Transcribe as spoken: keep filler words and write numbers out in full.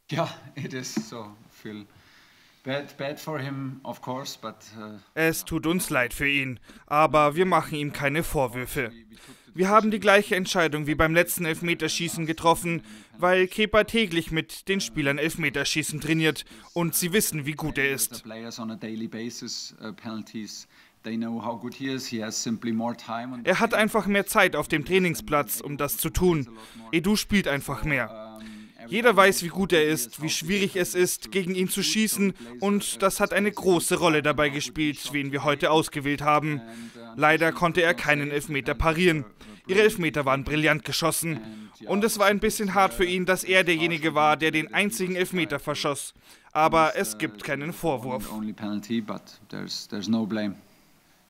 Yeah, it is so feel bad, bad for him, of course, but. Uh, Es tut uns leid für ihn, aber wir machen ihm keine Vorwürfe. Wir haben die gleiche Entscheidung wie beim letzten Elfmeterschießen getroffen, weil Kepa täglich mit den Spielern Elfmeterschießen trainiert und sie wissen, wie gut er ist. Er hat einfach mehr Zeit auf dem Trainingsplatz, um das zu tun. Edu spielt einfach mehr. Jeder weiß, wie gut er ist, wie schwierig es ist, gegen ihn zu schießen, und das hat eine große Rolle dabei gespielt, wen wir heute ausgewählt haben. Leider konnte er keinen Elfmeter parieren. Ihre Elfmeter waren brillant geschossen. Und es war ein bisschen hart für ihn, dass er derjenige war, der den einzigen Elfmeter verschoss. Aber es gibt keinen Vorwurf.